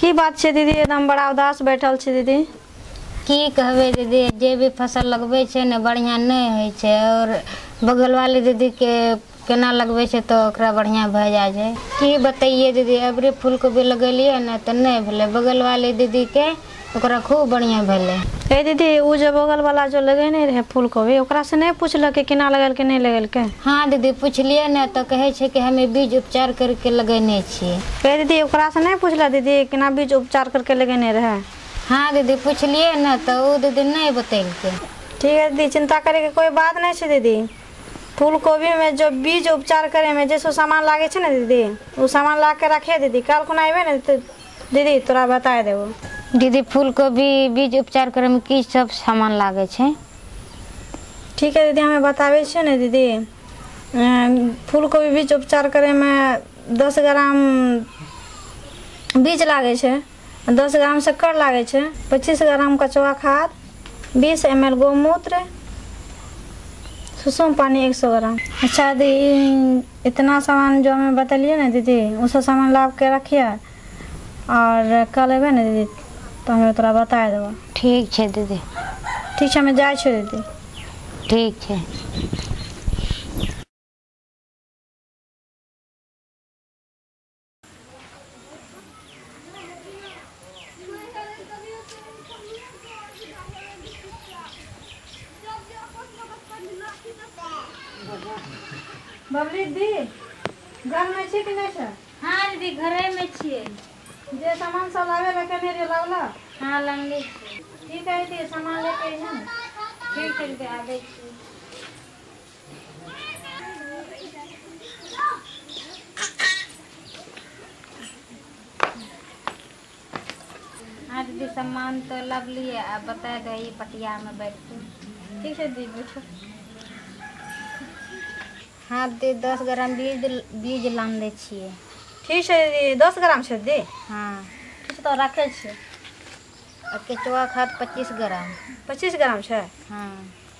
की बात छै दीदी, एकदम बड़ा उदास बैठल छै दीदी। की कहबे दीदी, जे भी फसल लगबे छै ने बढ़िया नहीं होय छै और बगल वाली दीदी के केना लगबे छै तो ओकरा बढ़िया भए जाय छै। की बताइए दीदी, अबरी फूल कोबी लगेलिए ने तो नहीं भेले, बगल वाली दीदी के ओकरा खूब बढ़िया भेले। ए दीदी, उ जो बगल वाला जो लगेने रहे फूल कोबी, ओकरा से नहीं पूछलक केना लगेलके नहीं लगेलके? हाँ दीदी पूछलिए ने तो कहे छै कि हमें बीज उपचार करके लगेने छिए। ए दीदी, ओकरा से नहीं पूछला दीदी केना बीज उपचार करके लगेने रहे? हाँ दीदी पूछलिए ना तो वो दीदी नहीं बतेलके। ठीक है दीदी, चिंता करे के कोई बात नहीं है दीदी। फूल कोबी में जो बीज उपचार करे में जैसो सामान लागे छे ना दीदी, वो सामान ला के रखे दीदी, कल खुना आइबे ना तो दीदी तोरा बताए देबो। दीदी फूल कोबी बीज उपचार करे में की सब सामान लागे छे? ठीक है दीदी, हमें बतावे छे ना दीदी। फूल कोबी बीज उपचार करे में 10 ग्राम बीज लागे छे, 10 ग्राम शक्कर लागे छे, 25 ग्राम कचवा खाद, 20 ml गोमूत्र, सुसुम पानी 100 ग्राम। अच्छा दीदी, इतना सामान जो हमें बतलिए ना दीदी, वो सब सामान ला के रखिए और कल अबे ना दीदी तो हमें तोरा बताए देबो। ठीक है दीदी। ठीक है, हमें जाए छे दीदी। ठीक है। बबली दी, घर में छी कि नहीं छे? हाँ दीदी घरे में छिए। जे सामान सब लावे ला केने रे लावला? हाँ लंगी। ठीक है दीदी, सामान लेके अइहे। ठीक है दीदी आबे छी। हाँ दीदी सामान तो लब लिए, अब बता दो ये पटिया में बैठ के। ठीक है दीदी बैठो। हाँ दीदी 10 ग्राम बीज लान दे छिए। ठीक है दीदी, 10 ग्राम छे दीदी। हाँ ठीक तो रखे छे। और केचुआ खाद 25 ग्राम। 25 ग्राम छे? हाँ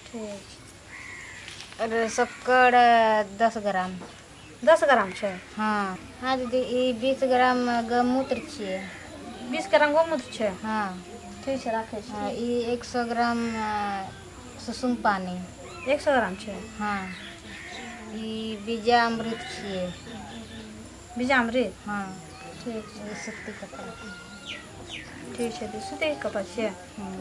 ठीक। और शक्कर 10 ग्राम। 10 ग्राम छे? हाँ। हाँ दीदी ये 20 ग्राम गोमूत्र छिए। 20 ग्राम गोमूत्र छे? हाँ ठीक है रखे छे। हाँ, ये 100 ग्राम सुसुम पानी। 100 ग्राम छे? हाँ। ये बीजा अमृत छिए। बीजा अमृत? हाँ। ठीक ये सूती कपड़ा। ठीक है दीदी, सूती कपड़ा छे?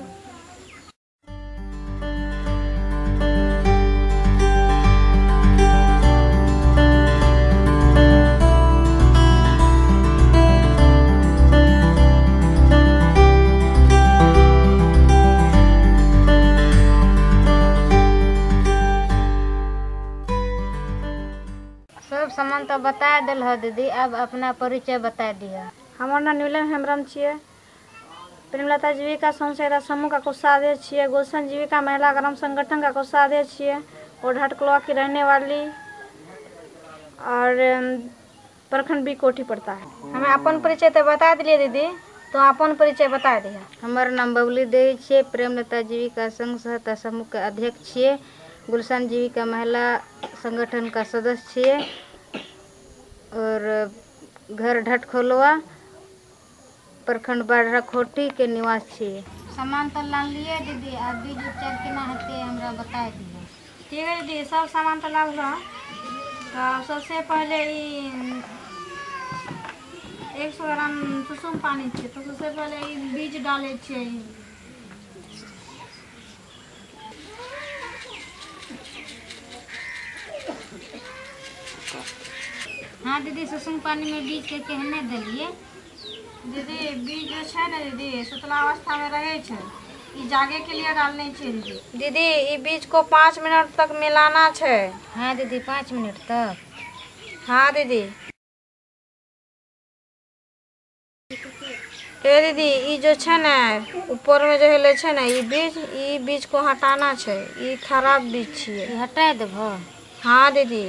सब सामान तो बता दिल हो दीदी, अब अपना परिचय बता दिया। हमार नाम नीलम हेम्ब्रम छिए, प्रेमलता जीविका स्वयंसेविका समूह का कोषाध्यक्ष छिए, गुलशन जीविका महिला ग्राम संगठन का कोषाध्यक्ष छिए और हटकलवा की रहने वाली और प्रखंड बी कोठी पड़ता है। हमें अपन परिचय तो बता दिए दीदी, तो अपन परिचय बता दिया। हमारा नाम बबली देवी छिए, प्रेमलता जीविका संघ सहायता समूह का अध्यक्ष छिए, गुलशन जीविका महिला संगठन का सदस्य छिए और घर ढटखोलवा प्रखंड बाढ़ा खोटी के निवास छिए। सामान तो लान लिए दीदी, अब बीज उपचार केना हेते हमरा बता दिए। ठीक है दीदी, सब सामान तो लावला। तो सबसे पहले 100 ग्राम सुसुम पानी छे, तो सबसे पहले बीज डाले छे। हाँ दीदी सुसुम पानी में बीज के कहने दिलिए। दीदी बीज जो छे ना दीदी, सुतला अवस्था में रहे छे, ई जागे के लिए डालने छे दीदी। दीदी ई बीज को 5 मिनट तक मिलाना छे। हाँ दीदी 5 मिनट तक? हाँ दीदी। ए दीदी ई जो छे ना ऊपर में जो हिले छे ना ई बीज को हटाना छे, ई खराब बीज छिए। हटा देबो? हाँ दीदी।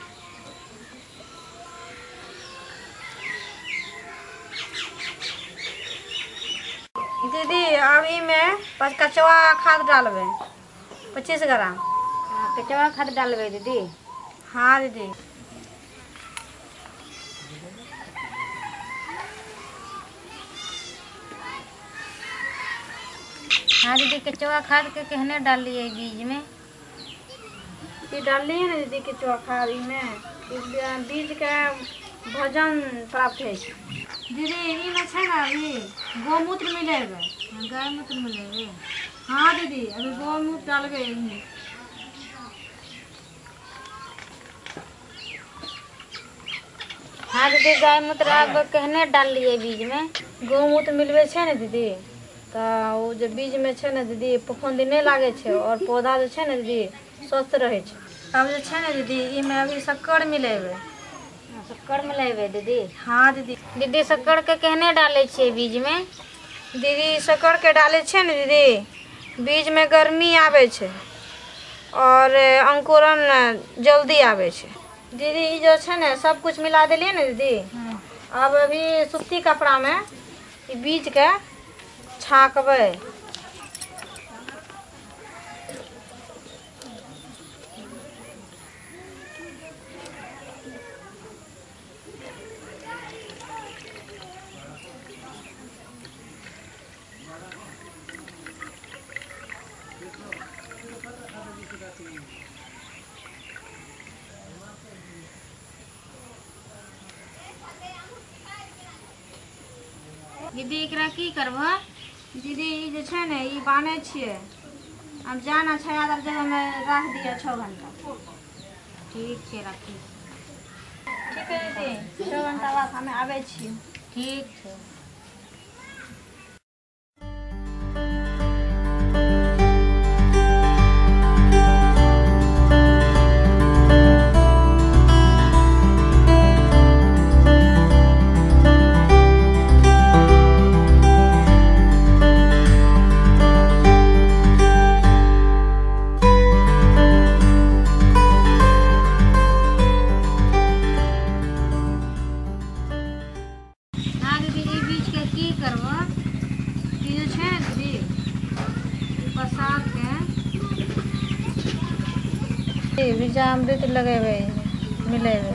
दीदी अभी में कचवा खाद डालबे 25 ग्राम। कचवा खाद डालबे दीदी? हाँ दीदी। हाँ दीदी, केचुआ खाद के कहने डालिए बीज में? ये डालिए ना दीदी केचुआ खाद में, बीज के भोजन प्राप्त है। दीदी में है ना अभी गौमूत्र मिलेगा। गाय मूत्र मिलेगा? हाँ दीदी, अभी गौमूत्र डाल गए। हाँ दीदी, गाय मूत्र आप कहने डाल लिए बीज में? गौमूत्र मिलवे छे ना दीदी, तो वो जो बीज में छे ना दीदी फफूंदी नहीं लागे छे और पौधा जो छे ना दीदी स्वस्थ रहे छे। अब जो छे ना दीदी इमें अभी शक्कर मिलेबे। शक्कर मिलेबे दीदी? हाँ दीदी। दीदी शक्कर के कहने डाले छे बीज में? दीदी शक्कर के डाले छे ना दीदी, बीज में गर्मी आवे छे और अंकुरन जल्दी आवे छे। दीदी ये जो छे ना सब कुछ मिला दिलिए ना दीदी। अब अभी सूती कपड़ा में ये बीज के छाकबे। दीदी एकरा की करबो? दीदी ये जो छे ने ये बाने छिए, अब जाना छायादार जगह में रख दिया 6 घंटा। ठीक है, रखी। ठीक है दीदी, 6 घंटा बाद हमें आवे छिए। ठीक है। बीजामृत लगेबे मिलेबे।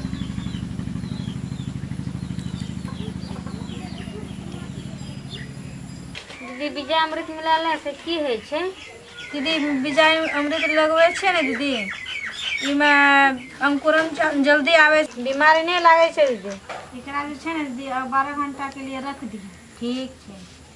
दीदी बीजामृत मिलाला से की है छे? दीदी बीजामृत लगवे छे ने दीदी, इमे अंकुरन जल्दी आवे, बीमारी नहीं लागे छे दीदी। एकरा जे छे ने दीदी अब 12 घंटा के लिए रख दी। ठीक है।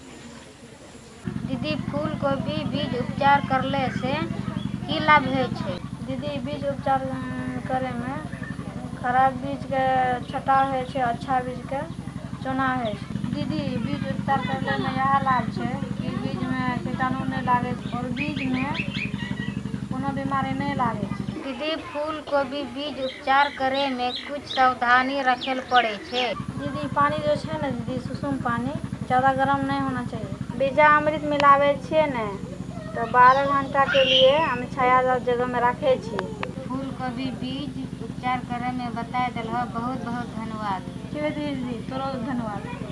दीदी फूल गोभी बीज उपचार करले से की लाभ है छे? दीदी बीज उपचार करे में खराब बीज के छटाव है छे, अच्छा बीज के चुना है। दीदी बीज उपचार करने में यह लाभ है कि बीज में कीटाणु नहीं लागे और बीज में कोनो बीमारी नहीं लागे। दीदी फूल गोभी बीज उपचार करे में कुछ सावधानी रखे पड़े छे? दीदी पानी जो है ना दीदी सुसुम पानी, ज़्यादा गर्म नहीं होना चाहिए। बीजामृत मिलावे छे ने तो 12 घंटा के लिए हम छायादार जगह में रखे छी। फूल गोभी बीज उपचार करे में बताए दिल। बहुत बहुत धन्यवाद। ठीक है दीदी, तोरो धन्यवाद।